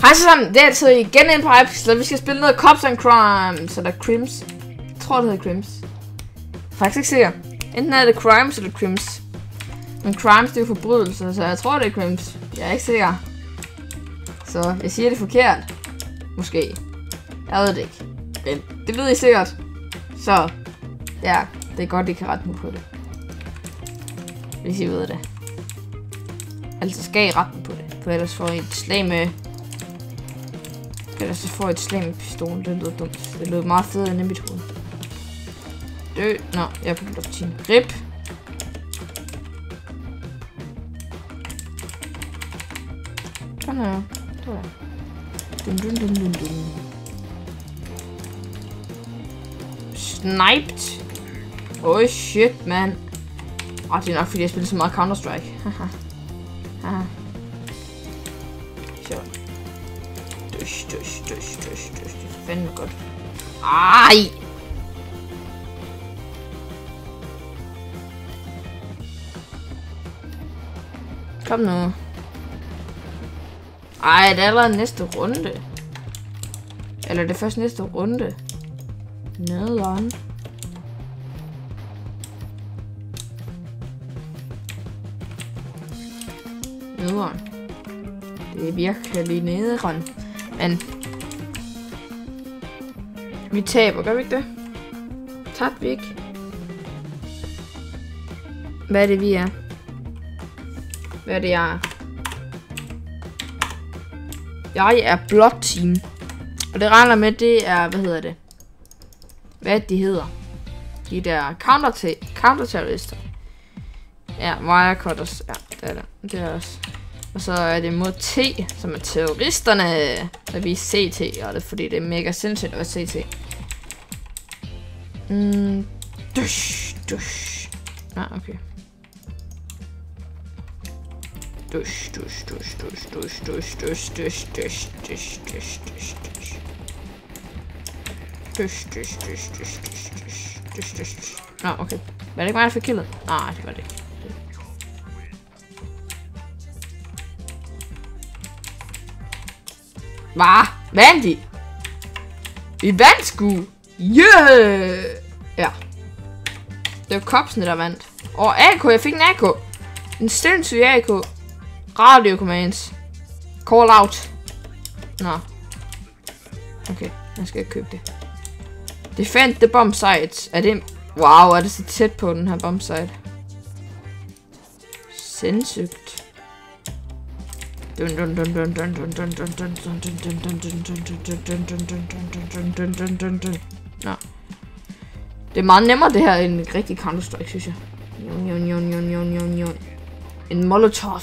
Hej så sammen, det er altså igen en på Hypixel, og vi skal spille noget Cops and Crimes, eller Crims. Jeg tror det hedder Crims. Faktisk ikke sikker. Enten er det Crimes eller Crims. Men Crimes det er jo forbrydelser, så jeg tror det er Crims. Jeg er ikke sikker. Så jeg siger det forkert. Måske. Jeg ved det ikke. Men det ved I sikkert. Så ja, det er godt I kan rette mig på det. Hvis I ved det. Altså skal I rette mig på det. For ellers får I et slag med... Ellers så får jeg et slag med pistolen. Det lød dumt. Det lød meget federe end i mit hoved. Dø. Nå, jeg er på luftteam. Rip. Kom her. Dun dun dun dun dun. Sniped. Oh shit, man. Det er nok fordi jeg spiller så meget Counter-Strike. Haha. Haha. Så. Dush. Det er fandme godt. Ej! Kom nu. Ej, det er allerede næste runde. Eller det er først næste runde. Nederen. Nederen. Det er virkelig nederen. Men vi taber, gør vi ikke det? Tabte vi ikke? Hvad er det vi er? Hvad er det jeg er? Jeg er blot team. Og det regner med, det er, hvad hedder det? Hvad de hedder? De der counter-terrorister. Ja, wirecutters. Ja, det er det. Det er også. Og så er det mod T, som er terroristerne. Så vi er CT, og det er fordi, det er mega sindssygt at være CT. Dush. Okay. Dush. Okay. Var det ikke mig, der fik killet? Nej, det var det ikke. Hvad? Vandt de? Vi vandt sgu! Yeah! Ja. Det var Copsene, der vandt. Og AK, jeg fik en AK. En sindssyg AK. Radio commands. Call out. Nå. Okay, jeg skal ikke købe det. Defend the bomb site. Er det... Wow, er det så tæt på den her bomb site. Sindssygt. Nå. Det er meget nemmere det her end en rigtig Counter-Strike, synes jeg. En Molotov.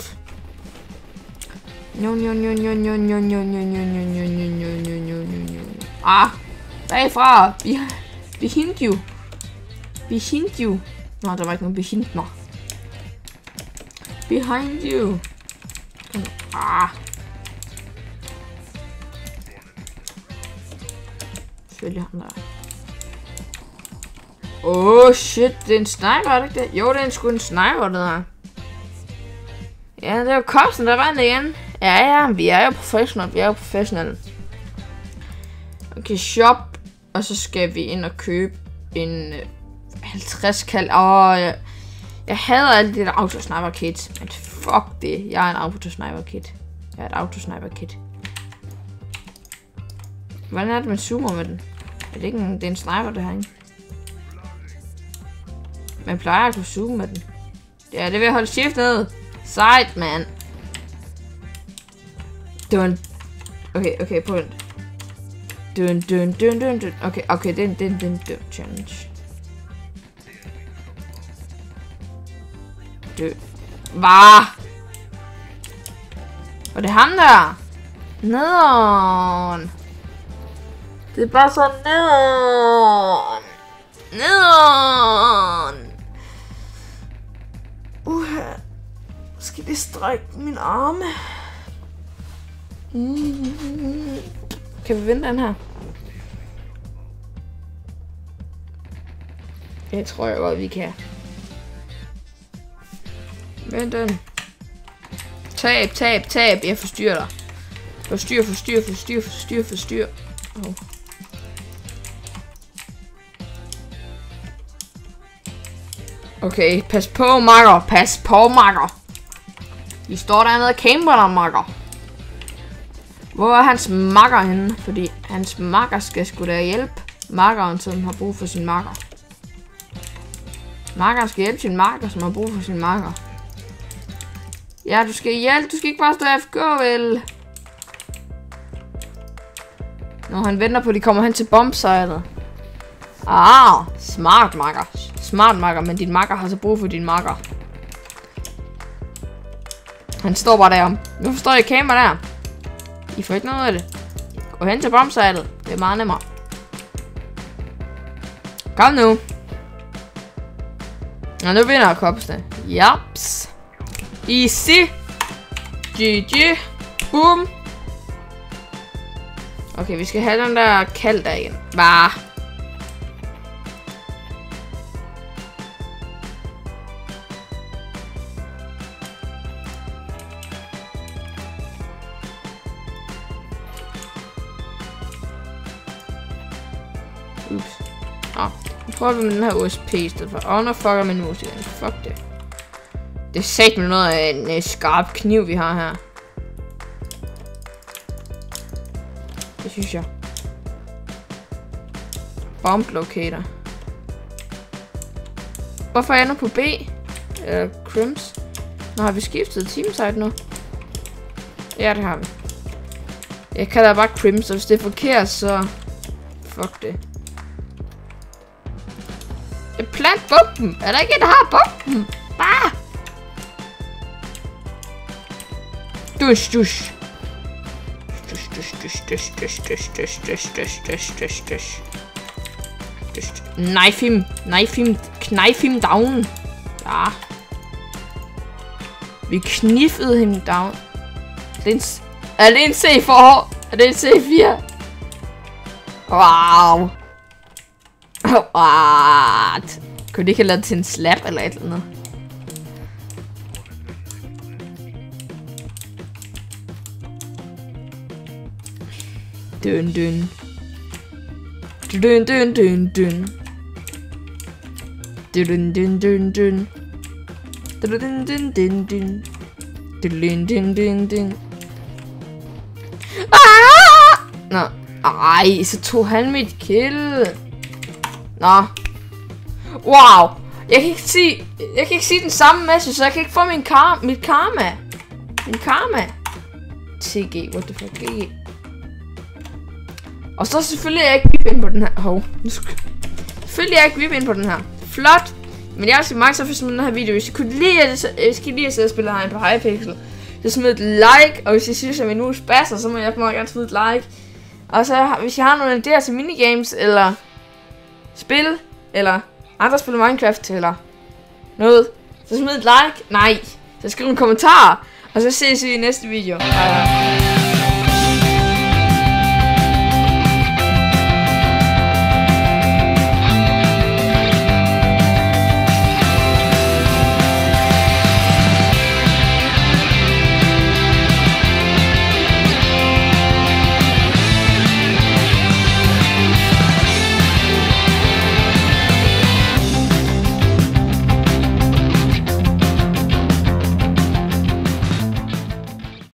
Bagfra. Behind you. Nå, der var ikke nogen behind mig. Behind you. Selvfølgelig ham der. Oh shit, det er en sniper, er det ikke det? Jo, det er sgu en sniper, det der. Ja, det er jo Copsen, der vandt igen. Ja, vi er jo professionelle. Okay, shop. Og så skal vi ind og købe en 50 kald. Jeg hader alle de der autosniper kits. Men fuck det. Jeg er en autosniper kit. Hvordan er det, man zoomer med den? Er det ikke en, det er en sniper, det her, ikke? Man plejer at kunne zoome med den. Ja, det vil jeg holde shift ned. Sejt, man. Okay, på den. Dun. Okay, den challenge. Hvad? Og det er ham der. Nederen. Det er bare så nederen. Skal det strække min arme? Kan vi vinde den her? Det tror jeg godt, vi kan. Vent den. Tab. Jeg forstyrrer dig. Forstyr. Oh. Okay, pas på, makker. Vi står dernede og camper der, makker. Hvor er hans makker henne? Fordi hans makker skal sgu da hjælpe makkeren, som har brug for sin makker. Makkeren skal hjælpe sin makker, som har brug for sin makker. Ja, du skal hjælpe. Du skal ikke bare stå AFK, vel? Når han venter på, at de kommer hen til bombsejlet. Ah, smart makker, men din makker har så brug for din makker. Han står bare derom. Hvorfor står I camper der? I får ikke noget af det. Gå hen til bombsejlet. Det er meget nemmere. Kom nu. Og nu vinder Kopsene. Japs. Easy. GG. Boom. Okay, vi skal have den der kald der igen. Bare. Ups. Nu prøver vi med den her USP i stedet for. Nu fucker min mus igen. Fuck det. Det er sagt med noget af en skarp kniv, vi har her. Det synes jeg. Bomb locator. Hvorfor er jeg nu på B? Crims. Nå, har vi skiftet teamsite nu? Ja, det har vi. Jeg kalder bare Crims, og hvis det er forkert, så... Fuck det. Plant bomben! Er der ikke en, der har bomben? Bare! Dusch. Knife him down. Ja. Vi kniffede him down. Er det en C4? Er det en C4? Wow. What? Kunne de ikke have lavet til en slap eller et eller andet? Dun. Nå. Ej, så tog han mit kill. Nå. Wow. Jeg kan ikke se den samme message, så jeg kan ikke få mit karma. Min karma. TG, what the fuck, GG. Og så selvfølgelig er jeg ikke vip ind på den her. Selvfølgelig er jeg ikke vip ind på den her. Flot. Men jeg skal meget så for den her video. Hvis I kunne lide det, hvis I kan lide at sidde og spille herinde på Hypixel, så smid et like. Og hvis I synes, at min uge spasser, så må jeg meget gerne smide et like. Og så hvis I har nogle idéer til minigames, eller spil, eller andre spil Minecraft, eller noget, så smid et like. Nej, så skriv en kommentar. Og så ses vi i næste video. Bye.